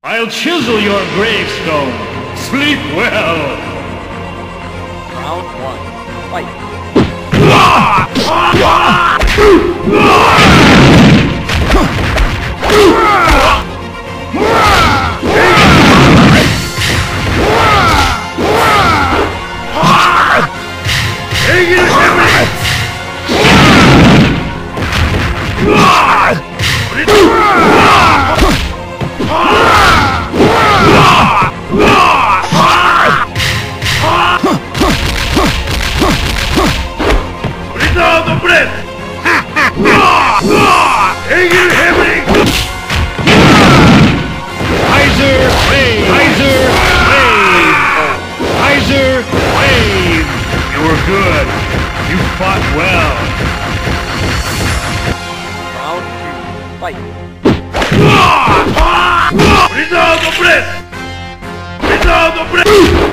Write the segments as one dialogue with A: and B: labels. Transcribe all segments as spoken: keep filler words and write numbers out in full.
A: I'll chisel your gravestone. Sleep well.
B: Round one. Fight.
A: Kaiser Wave! Kaiser Wave! Kaiser Wave! You were good. You fought well.
B: Round two. Fight.
A: Rizado Blitz! Rizado Blitz!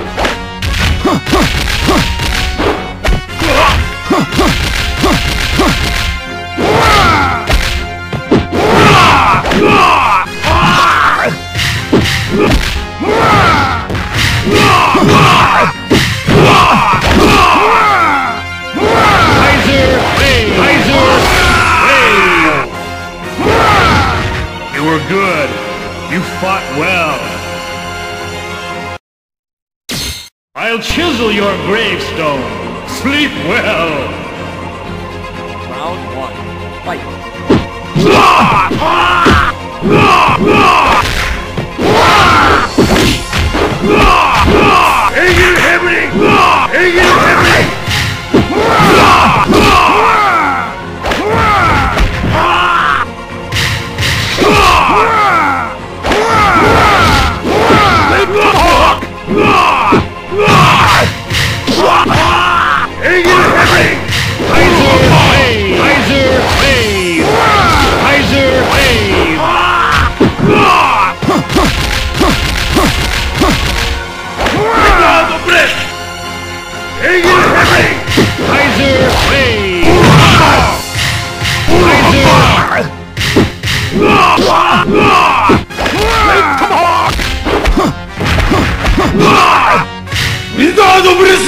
A: You were good. You fought well. I'll chisel your gravestone. Sleep well.
B: Round one. Fight.
A: Hey, you happening! Hey, you happening! Kaiser Wave! Kaiser Wave! Kaiser Wave! Rizado Blitz! Hey, you happening! Kaiser Wave! Rizado Blitz!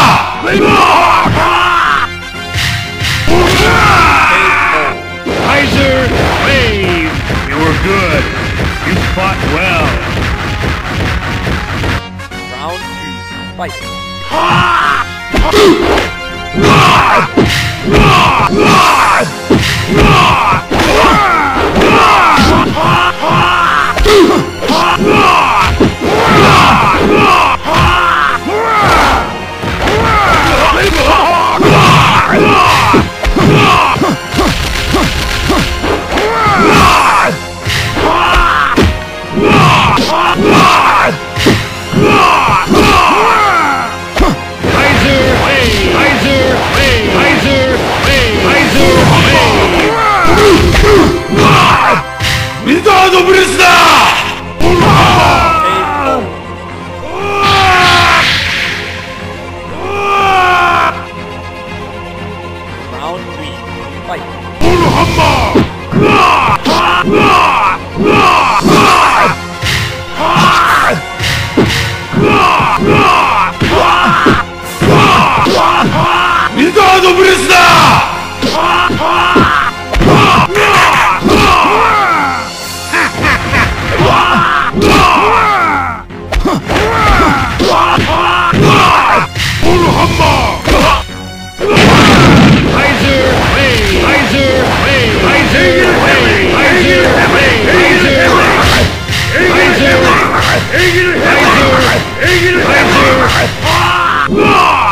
A: Kaiser Wave! You were good. You fought well.
B: Round two. Fight. Round three. Fight. Kaiser Wave!